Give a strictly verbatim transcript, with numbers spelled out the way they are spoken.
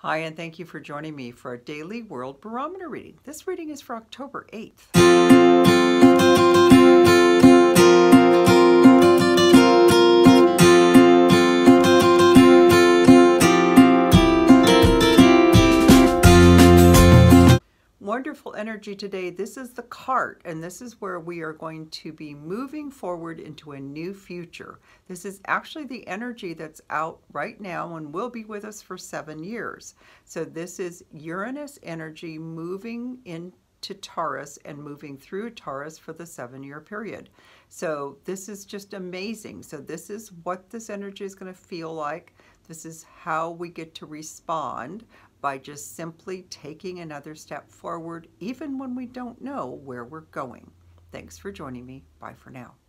Hi, and thank you for joining me for a daily world barometer reading. This reading is for October eighth. Wonderful energy today. This is the cart, and this is where we are going to be moving forward into a new future. This is actually the energy that's out right now and will be with us for seven years. So this is Uranus energy moving into Taurus and moving through Taurus for the seven-year period. So this is just amazing. So this is what this energy is going to feel like. This is how we get to respond by just simply taking another step forward, even when we don't know where we're going. Thanks for joining me. Bye for now.